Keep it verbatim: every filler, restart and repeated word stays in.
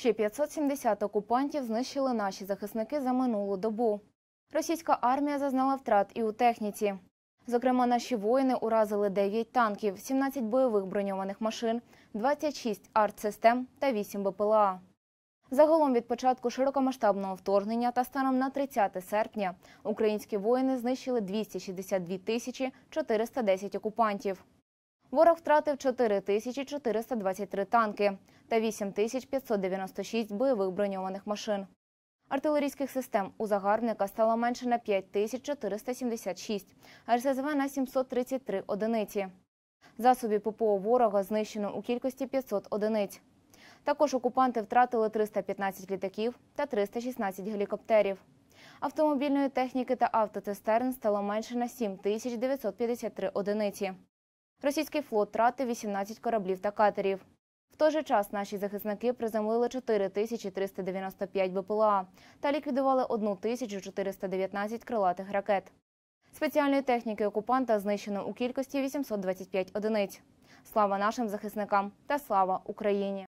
Ще п'ятсот сімдесят окупантів знищили наші захисники за минулу добу. Російська армія зазнала втрат і у техніці. Зокрема, наші воїни уразили дев'ять танків, сімнадцять бойових броньованих машин, двадцять шість артсистем та вісім БПЛА. Загалом від початку широкомасштабного вторгнення та станом на тридцяте серпня українські воїни знищили двісті шістдесят дві тисячі чотириста десять окупантів. Ворог втратив чотири тисячі чотириста двадцять три танки та вісім тисяч п'ятсот дев'яносто шість бойових броньованих машин. Артилерійських систем у загарбника стало менше на п'ять тисяч чотириста сімдесят шість, а РСЗВ на сімсот тридцять три одиниці. Засобів ППО ворога знищено у кількості п'ятсот одиниць. Також окупанти втратили триста п'ятнадцять літаків та триста шістнадцять гелікоптерів. Автомобільної техніки та автоцистерн стало менше на сім тисяч дев'ятсот п'ятдесят три одиниці. Російський флот втратив вісімнадцять кораблів та катерів. В той же час наші захисники приземлили чотири тисячі триста дев'яносто п'ять БПЛА та ліквідували одну тисячу чотириста дев'ятнадцять крилатих ракет. Спеціальної техніки окупанта знищено у кількості вісімсот двадцять п'ять одиниць. Слава нашим захисникам та слава Україні!